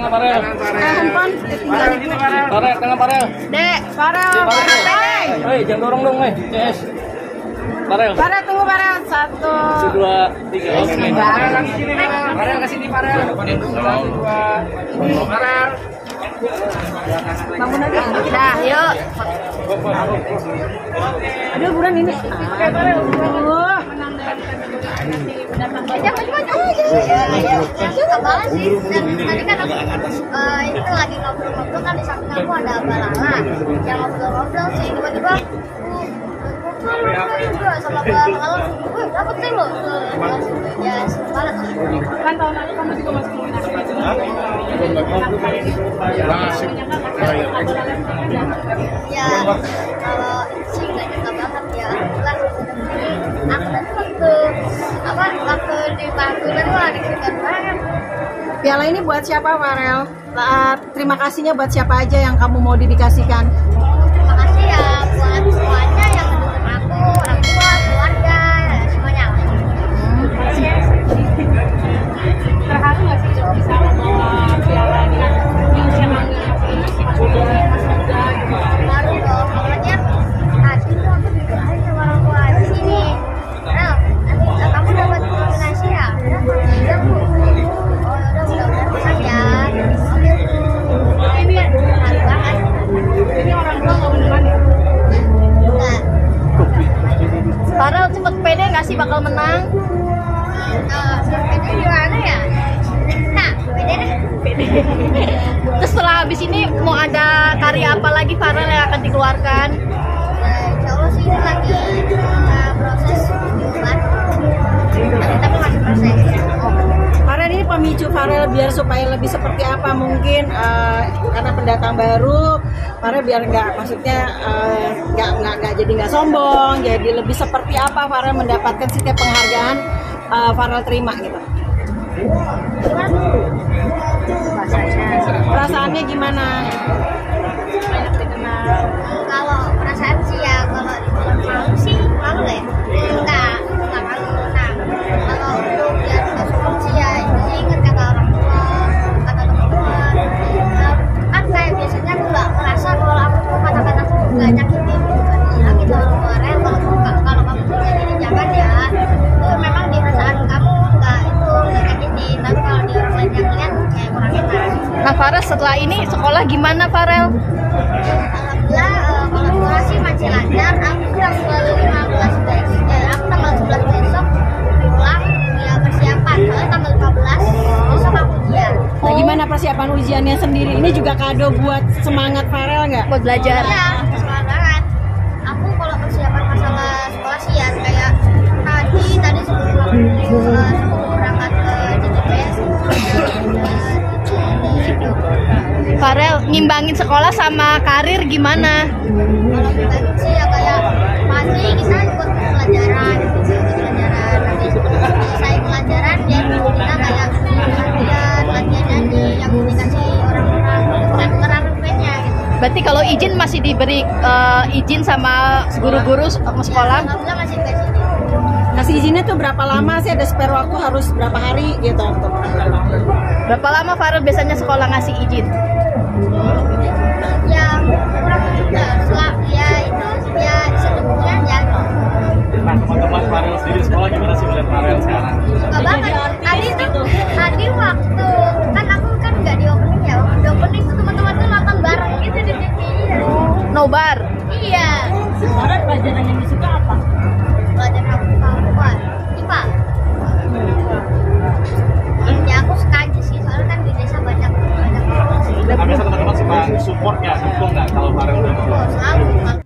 tengah Farel. Handphone. Farel, tengah Farel. Dek, Farel. Hei, jangan dorong dong, Yes. Farel. Farel tunggu Farel. 1, 2, 3. Oke. Farel ke sini Farel. 2, Farel. bangun aja. Dah, yuk. Aduh, buruan ini. Suka banget sih. Dan tadi kan aku itu lagi ngobrol-ngobrol kan di samping aku ada balala yang ngobrol-ngobrol sih tiba-tiba juga sama balala. Wih, dapet deh lo. Ya, semangat. Kan tahun lalu kamu juga masuk Ya, kalau sih nggak nyangka banget ya. Aku tadi waktu di Pantulan tuh lagi suka banget. Piala ini buat siapa, Farel? Terima kasihnya buat siapa aja yang kamu mau dedikasikan? Terima kasih ya buat semuanya yang mendukung aku, orang tua, keluarga, semuanya. Terharu nggak sih bisa membawa piala ini yang senangnya? Baru dong, pokoknya tadi tuh aku dikasih sama orang tua di sini. Rel, nanti kamu dapat nominasi ya? Udah Bu. Oh udah mudah-mudahan ya. Oke Bu. Ini haru banget. Ini orang tua nggak beneran ya? Enggak. Farel cepet pede nggak sih bakal menang? Pede gimana ya? Nah, pede deh. Terus setelah habis ini mau ada karya apa lagi Farel yang akan dikeluarkan? Insya Allah sih ini lagi proses diubah. Tapi masih proses. Farel ini pemicu Farel biar supaya lebih seperti apa mungkin karena pendatang baru Farel biar nggak jadi nggak sombong, jadi lebih seperti apa Farel mendapatkan setiap penghargaan Farel terima gitu. Perasaannya gimana? Kalau perasaan sih ya kalau malu sih malu ya. Enggak malu. Nah kalau untuk biar nggak sombong sih ya ini ingat kata orang tua, kata teman-teman. Kan kayak biasanya aku nggak merasa kalau aku kata-kata aku nggak nyakitin. Bilang gitu orang tua Rel kalau kamu punya ini jangan ya. Itu memang di perasaan kamu nggak nyakitin. Tapi kalau di orang lain yang lihat kayak kurang enak. Nah Farel setelah ini sekolah gimana Farel? Alhamdulillah kalau sekolah sih masih lancar. Aku tanggal 15 besok pulang ya persiapan. Soalnya tanggal 15 besok aku ujian. Nah, gimana persiapan ujiannya sendiri? Ini juga kado buat semangat Farel nggak? Buat belajar. Iya, semangat banget. Aku kalau persiapan masalah sekolah sih ya kayak tadi sebelum aku berangkat ke JTPS Farel ngimbangin sekolah sama karir gimana? kalau dibagi sih ya kayak pagi kita ikut pelajaran nanti selesai pelajaran dia kita kayak latihan nyanyi yang dikasih orang-orang requestnya gitu. Berarti kalau izin masih diberi izin sama guru-guru sekolah? Alhamdulillah masih dikasih izin. Kasih izinnya tuh berapa lama sih? Ada spare waktu harus berapa hari gitu? Berapa lama Farel biasanya sekolah ngasih izin? Ya kurang juga ya itu ya sebetulnya ya Nah, teman-teman Farel sendiri sekolah gimana sih melihat Farel sekarang? suka banget. Tadi waktu kan aku kan nggak di opening ya, di opening tuh teman-teman tuh nonton bareng gitu di TV. Nobar. Iya. Farel pelajaran yang disuka apa? Pelajaran apa? IPA. Ya aku suka aja sih, soalnya kan di desa banyak Nah, biasa teman-teman suka support ya, dukung nggak kalau Farel udah selalu